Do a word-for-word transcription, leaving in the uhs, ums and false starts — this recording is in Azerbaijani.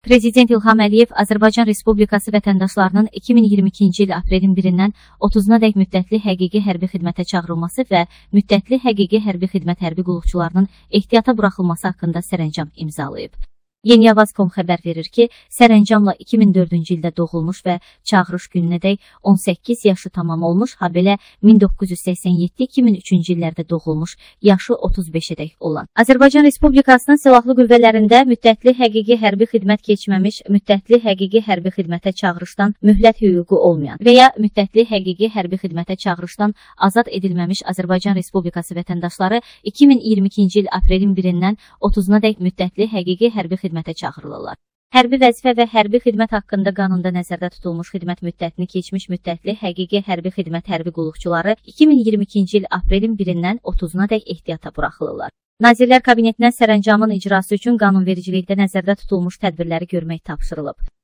Prezident İlham Əliyev Azərbaycan Respublikası vətəndaşlarının iki min iyirmi ikinci il aprelin birindən otuzuna dək müddətli həqiqi hərbi xidmətə çağırılması və müddətli həqiqi hərbi xidmət hərbi qulluqçularının ehtiyata buraxılması haqqında sərəncam imzalayıb. Yeniavaz nöqtə com xəbər verir ki, sərəncamla iki min dördüncü ildə doğulmuş və çağırış gününədək on səkkiz yaşı tamam olmuş, habelə min doqquz yüz səksən yeddi iki min üçüncü illərdə doğulmuş, yaşı otuz beşədək olan. Azərbaycan Respublikasının Silahlı Qüvvələrində müddətli həqiqi hərbi xidmət keçməmiş, müddətli həqiqi hərbi xidmətə çağırışdan mühlət hüququ olmayan və ya müddətli həqiqi hərbi xidmətə çağırışdan azad edilməmiş Azərbaycan Respublikası vətəndaşları iki min iyirmi ikinci il aprelin birindən otuzuna dək müddətli həqiqi hərbi xidmət xidmətə çağırılırlar. Hərbi vəzifə və hərbi xidmət haqqında qanunda nəzərdə tutulmuş xidmət müddətini keçmiş müddətli həqiqi hərbi xidmət hərbi qulluqçuları iki min iyirmi ikinci il aprelin birindən otuzuna dək ehtiyata buraxılırlar. Nazirlər Kabinetindən sərəncamın icrası üçün qanunvericilikdə nəzərdə tutulmuş tədbirləri görmək tapşırılıb.